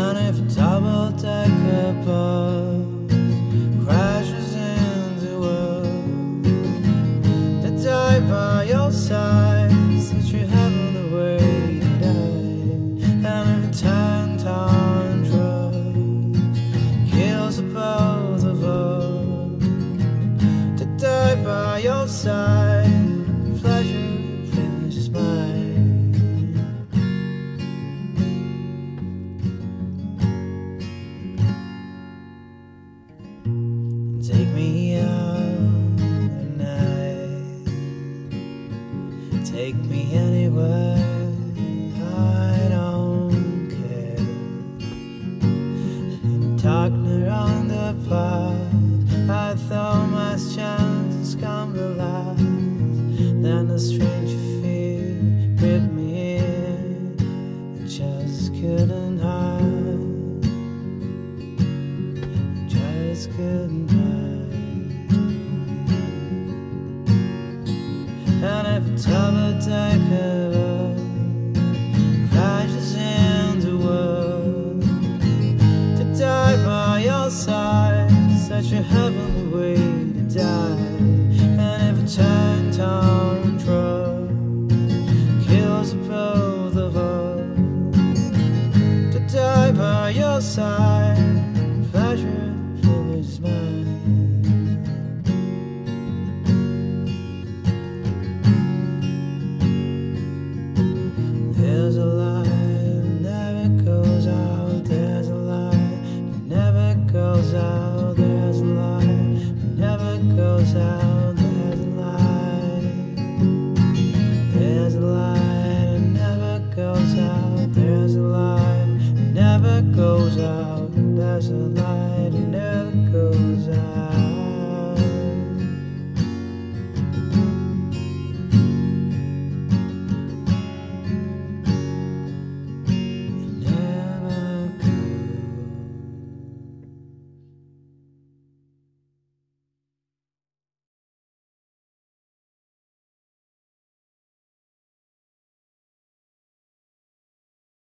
And if a double-decker bus crashes into world to die by your side, such a heavenly way to die. And if a 10-ton truck kills the both of us to die by your side, pleasure finishes mine. Take me out at night, take me anywhere, I don't care. In darkness around the path, I thought my chances come to last. Then a strange fear gripped me in, I just couldn't hide, just couldn't hide. And if a double-decker crashes into world to die by your side, such a heavenly way to die. And if a 10-ton truck kills both of us to die by your side,